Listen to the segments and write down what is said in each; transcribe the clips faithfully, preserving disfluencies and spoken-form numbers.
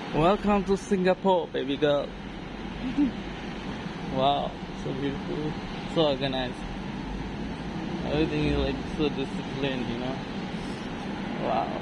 Welcome to Singapore, baby girl. Wow, so beautiful, so organized. Everything is like so disciplined, you know. Wow.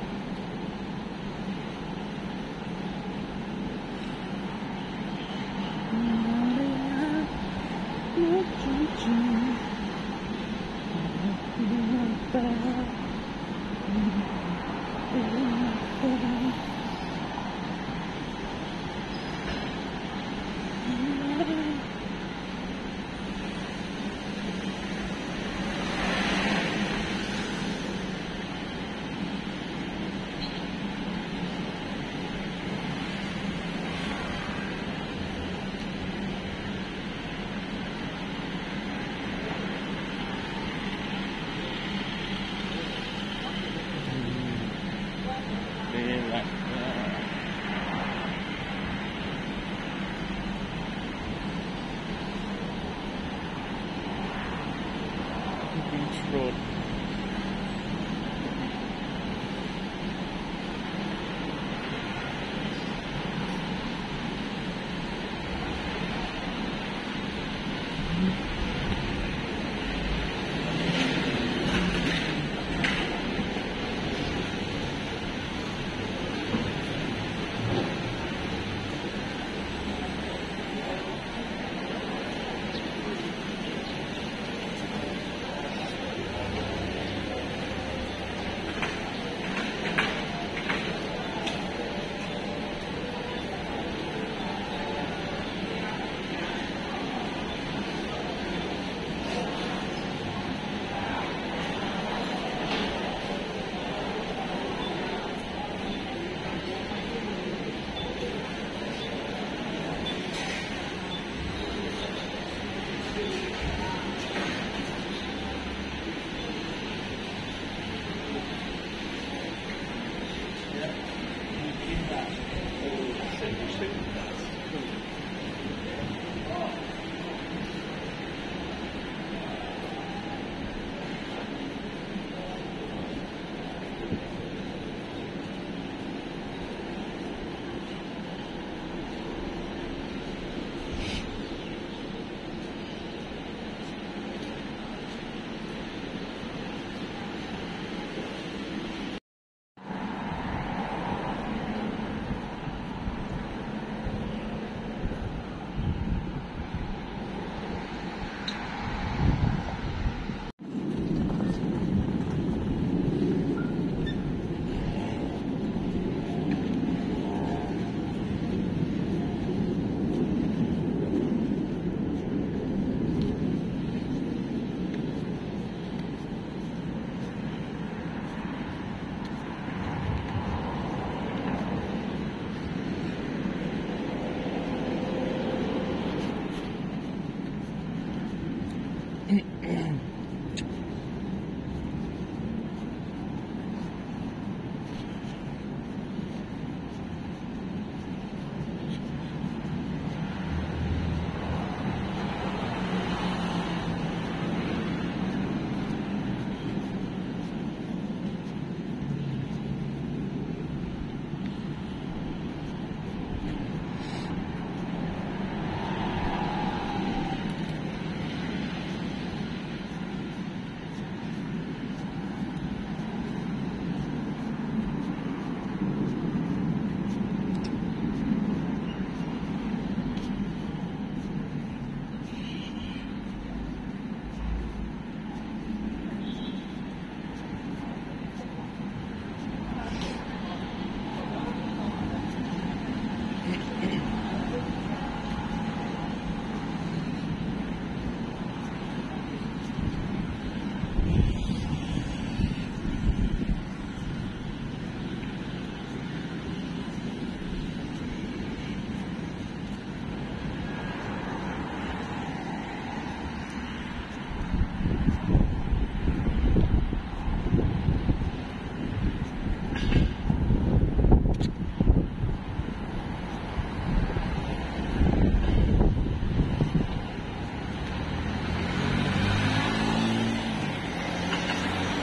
Beach Road.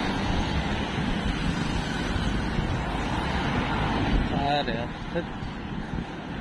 Ada.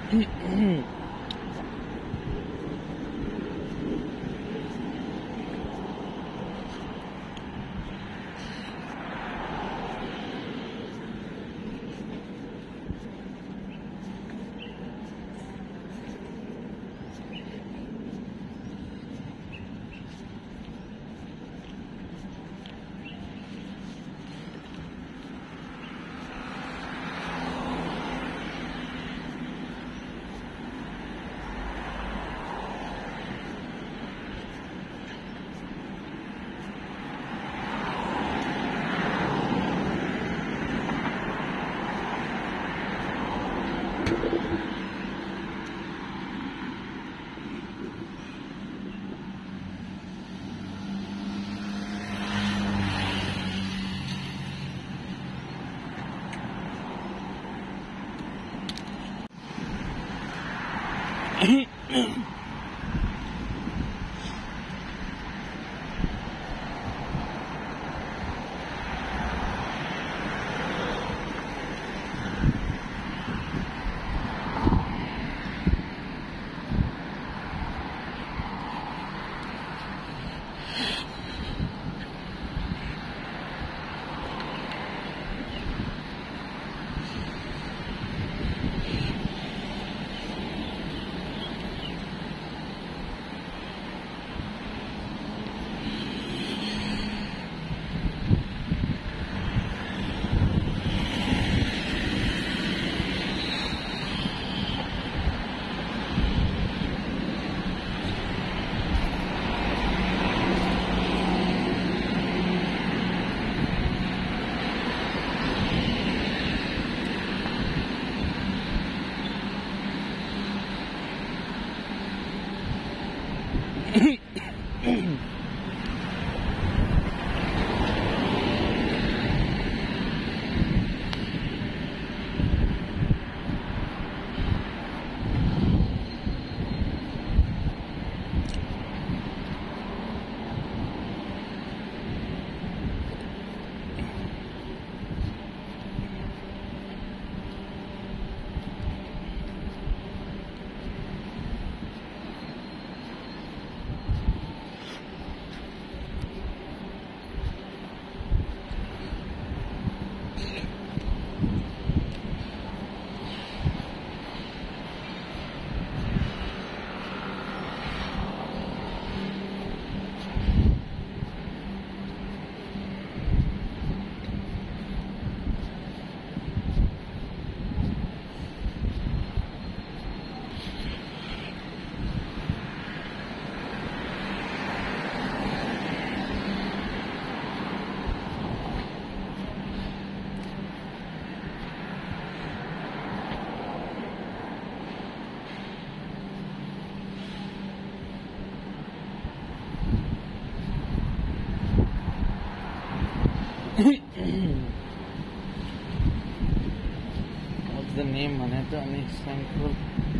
What's the name, Manhattan Central?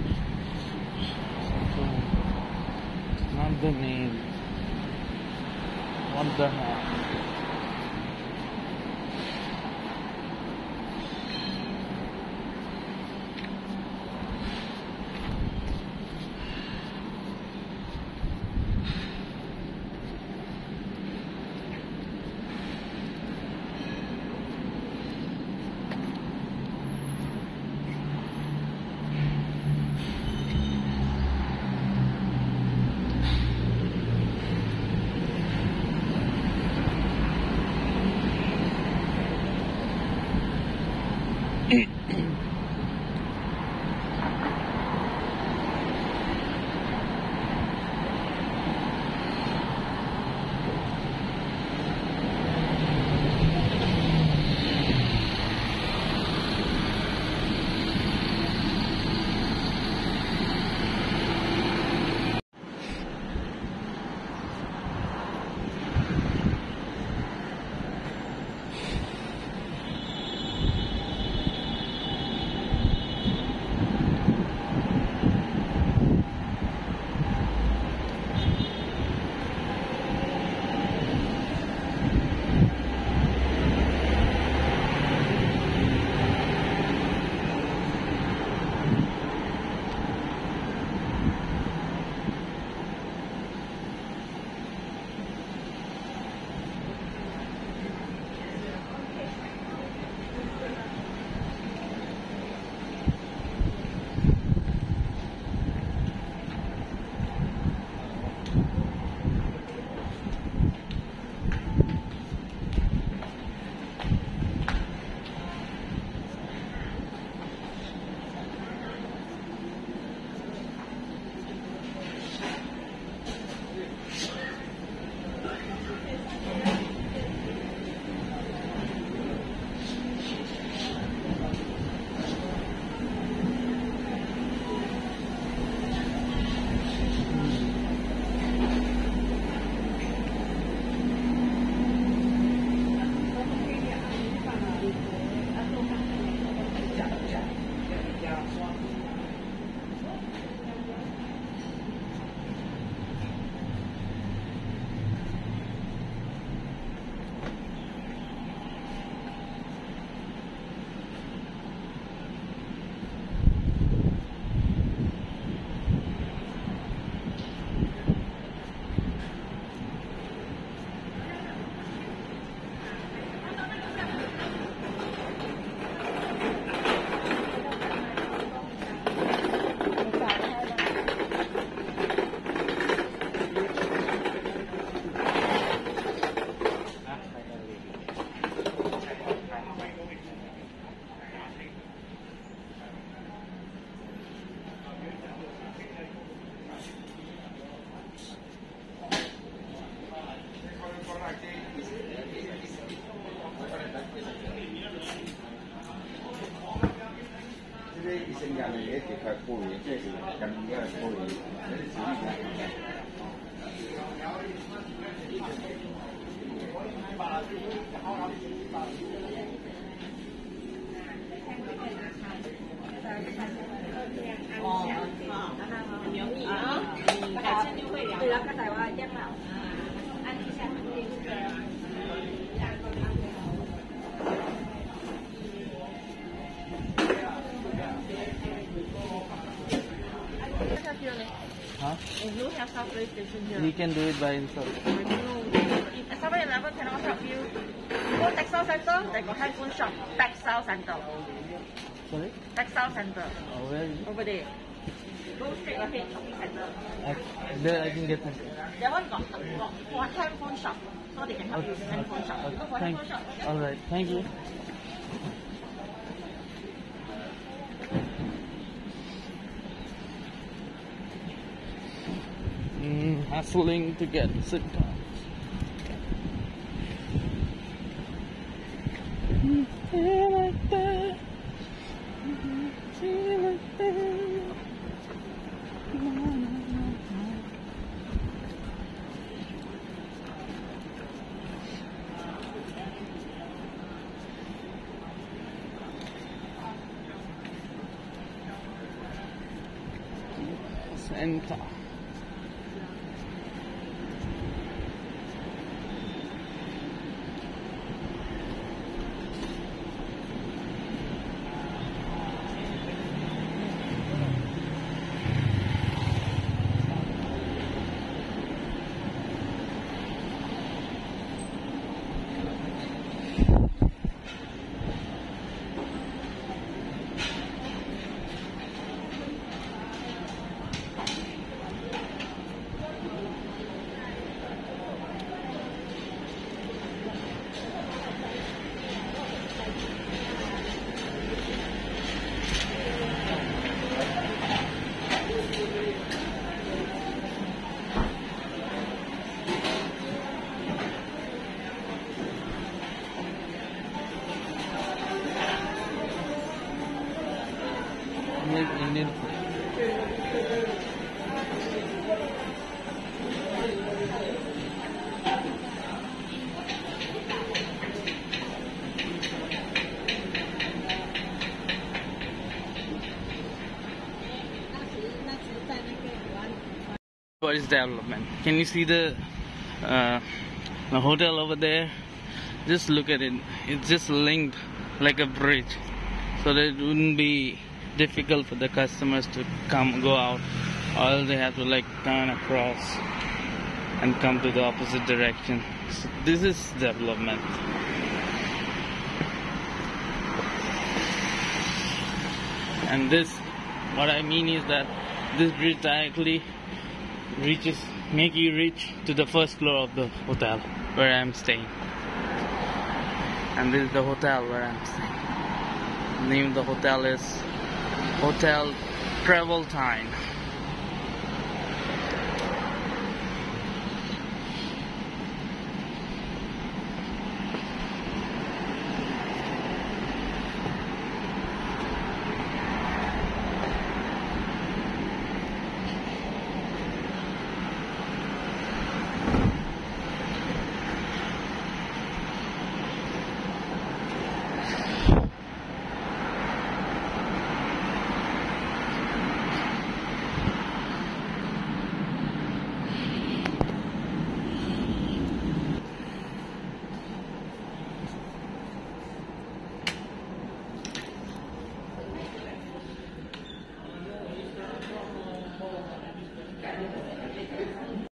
It's not the name. What the hell? 哦，很容易啊，改天就会了。对啦，刚才我一樣啦。按一下這個。 Huh? If you have Subway station here. He can do it by himself. I don't know. If Subway eleven cannot help you, go Textile Center, they got handphone shop. Textile Center. Sorry? Textile Center. Oh, where is it? Over there. Go straight ahead, shopping center. I, there I can get them. That one got, got for handphone shop. So they can help you with handphone shop. You go for Thank, handphone shop. Okay? alright, thank you. Mm, hustling to get sit down. Feel like that. Feel like that. No, no, no, no. Center. Make Indian food. What is development? Can you see the uh, the hotel over there? Just look at it. It's just linked like a bridge, so that it wouldn't be difficult for the customers to come go out. All they have to like turn across and come to the opposite direction. So this is development. And this, what I mean is that this bridge directly reaches, make you reach to the first floor of the hotel where I'm staying. And this is the hotel where I'm staying. The name of the hotel is Hotel Traveltine.